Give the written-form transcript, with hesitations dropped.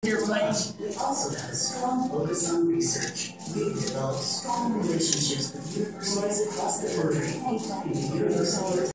We also have a strong focus on research. We've developed strong relationships with universities across the country, including the University of